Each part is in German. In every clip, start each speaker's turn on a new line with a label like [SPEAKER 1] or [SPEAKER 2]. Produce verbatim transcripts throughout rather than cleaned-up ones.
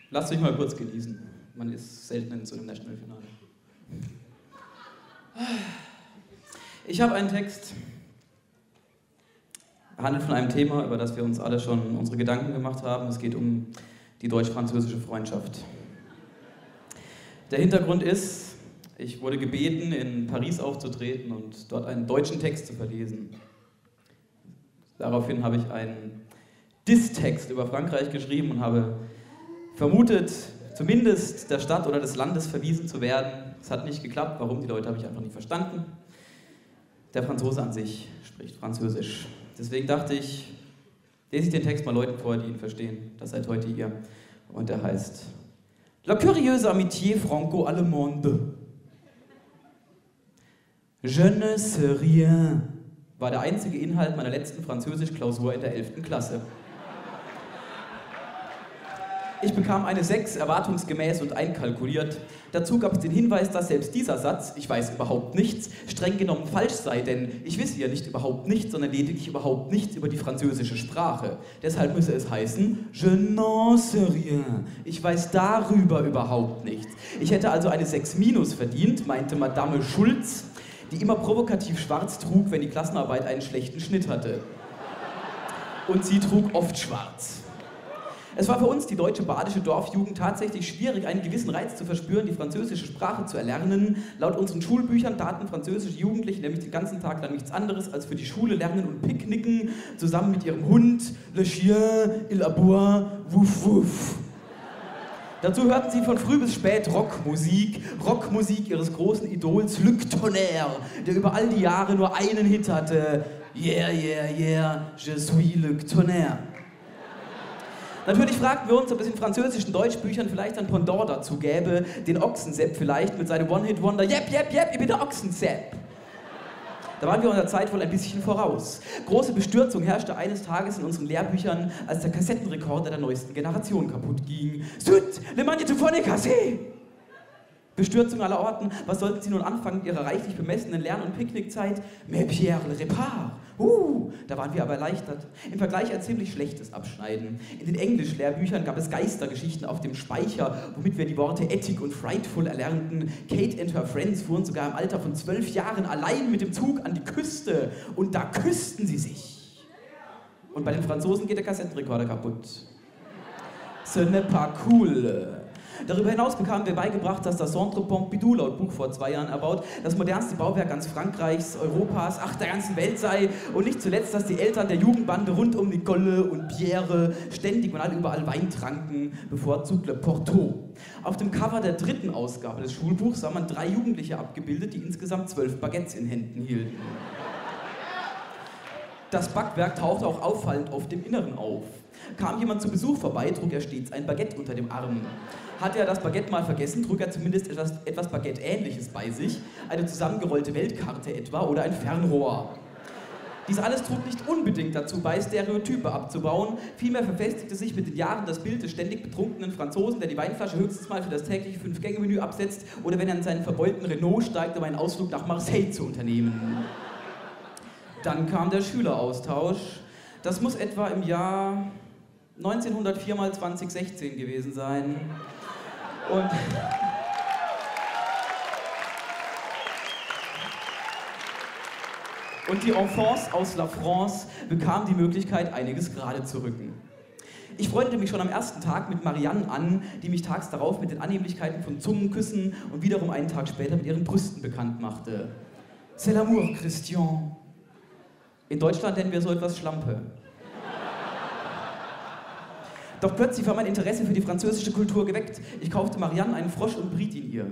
[SPEAKER 1] Lasst mich mal kurz genießen. Man ist selten in so einem National-Finale. Ich habe einen Text. Er handelt von einem Thema, über das wir uns alle schon unsere Gedanken gemacht haben. Es geht um die deutsch-französische Freundschaft. Der Hintergrund ist, ich wurde gebeten, in Paris aufzutreten und dort einen deutschen Text zu verlesen. Daraufhin habe ich einen Diss-Text über Frankreich geschrieben und habe vermutet, zumindest der Stadt oder des Landes verwiesen zu werden. Es hat nicht geklappt. Warum? Die Leute habe ich einfach nicht verstanden. Der Franzose an sich spricht Französisch. Deswegen dachte ich, lese ich den Text mal Leuten vor, die ihn verstehen. Das seid heute ihr. Und er heißt La curieuse amitié franco-allemande. Je ne sais rien war der einzige Inhalt meiner letzten Französisch-Klausur in der elften Klasse. Ich bekam eine sechs, erwartungsgemäß und einkalkuliert. Dazu gab es den Hinweis, dass selbst dieser Satz, ich weiß überhaupt nichts, streng genommen falsch sei, denn ich wisse ja nicht überhaupt nichts, sondern lediglich überhaupt nichts über die französische Sprache. Deshalb müsse es heißen, je n'en sais rien. Ich weiß darüber überhaupt nichts. Ich hätte also eine sechs minus verdient, meinte Madame Schulz, die immer provokativ schwarz trug, wenn die Klassenarbeit einen schlechten Schnitt hatte. Und sie trug oft schwarz. Es war für uns, die deutsche badische Dorfjugend, tatsächlich schwierig, einen gewissen Reiz zu verspüren, die französische Sprache zu erlernen. Laut unseren Schulbüchern taten französische Jugendliche nämlich den ganzen Tag lang nichts anderes als für die Schule lernen und picknicken, zusammen mit ihrem Hund, le chien, il aboie, wouf wouf. Dazu hörten sie von früh bis spät Rockmusik, Rockmusik ihres großen Idols Luc Tonnerre, der über all die Jahre nur einen Hit hatte, yeah, yeah, yeah, je suis Luc Tonnerre. Natürlich fragten wir uns, ob es in französischen Deutschbüchern vielleicht ein Pendant dazu gäbe, den Ochsensepp vielleicht mit seinem One-Hit-Wonder, jep, jep, jep, ich bin der Ochsensepp. Da waren wir unserer Zeit wohl ein bisschen voraus. Große Bestürzung herrschte eines Tages in unseren Lehrbüchern, als der Kassettenrekorder der neuesten Generation kaputt ging. Zut, le magnétophone cassé! Bestürzung aller Orten, was sollten sie nun anfangen mit ihrer reichlich bemessenen Lern- und Picknickzeit? Mais Pierre le répare. Uh, da waren wir aber erleichtert. Im Vergleich ein ziemlich schlechtes Abschneiden. In den Englischlehrbüchern gab es Geistergeschichten auf dem Speicher, womit wir die Worte Ethic und Frightful erlernten. Kate and her friends fuhren sogar im Alter von zwölf Jahren allein mit dem Zug an die Küste. Und da küssten sie sich. Und bei den Franzosen geht der Kassettenrekorder kaputt. Ce n'est pas cool. Darüber hinaus bekamen wir beigebracht, dass das Centre Pompidou laut Buch vor zwei Jahren erbaut, das modernste Bauwerk ganz Frankreichs, Europas, ach der ganzen Welt sei und nicht zuletzt, dass die Eltern der Jugendbande rund um Nicole und Pierre ständig und alle überall Wein tranken, bevorzugt Le Porto. Auf dem Cover der dritten Ausgabe des Schulbuchs sah man drei Jugendliche abgebildet, die insgesamt zwölf Baguettes in Händen hielten. Das Backwerk tauchte auch auffallend oft im Inneren auf. Kam jemand zu Besuch vorbei, trug er stets ein Baguette unter dem Arm. Hatte er das Baguette mal vergessen, trug er zumindest etwas, etwas Baguette-Ähnliches bei sich, eine zusammengerollte Weltkarte etwa oder ein Fernrohr. Dies alles trug nicht unbedingt dazu bei, Stereotype abzubauen, vielmehr verfestigte sich mit den Jahren das Bild des ständig betrunkenen Franzosen, der die Weinflasche höchstens mal für das tägliche Fünf-Gänge-Menü absetzt oder wenn er in seinen verbeulten Renault steigt, um einen Ausflug nach Marseille zu unternehmen. Dann kam der Schüleraustausch. Das muss etwa im Jahr neunzehnhundertvier mal zwanzig sechzehn gewesen sein. Und Und die Enfants aus La France bekamen die Möglichkeit, einiges gerade zu rücken. Ich freundete mich schon am ersten Tag mit Marianne an, die mich tags darauf mit den Annehmlichkeiten von Zungenküssen und wiederum einen Tag später mit ihren Brüsten bekannt machte. C'est l'amour, Christian. In Deutschland nennen wir so etwas Schlampe. Doch plötzlich war mein Interesse für die französische Kultur geweckt. Ich kaufte Marianne einen Frosch und briet ihn ihr.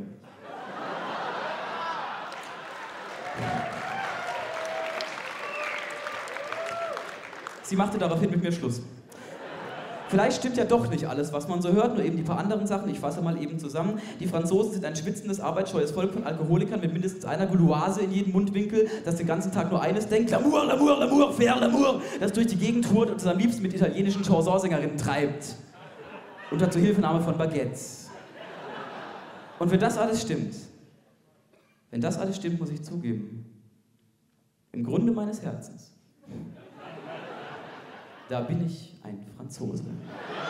[SPEAKER 1] Sie machte daraufhin mit mir Schluss. Vielleicht stimmt ja doch nicht alles, was man so hört, nur eben die paar anderen Sachen. Ich fasse mal eben zusammen. Die Franzosen sind ein schwitzendes, arbeitsscheues Volk von Alkoholikern mit mindestens einer Gouloise in jedem Mundwinkel, das den ganzen Tag nur eines denkt: L'amour, l'amour, l'amour, faire l'amour, das durch die Gegend tourt und es am liebsten mit italienischen Chansonsängerinnen treibt. Unter Zuhilfenahme von Baguettes. Und wenn das alles stimmt, wenn das alles stimmt, muss ich zugeben, im Grunde meines Herzens, da bin ich ein Franzose.